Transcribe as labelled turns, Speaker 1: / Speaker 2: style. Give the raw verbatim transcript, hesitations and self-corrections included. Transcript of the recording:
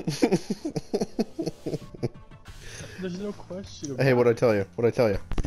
Speaker 1: There's no question about
Speaker 2: Hey,
Speaker 1: it.
Speaker 2: what'd I tell you? What'd I tell you?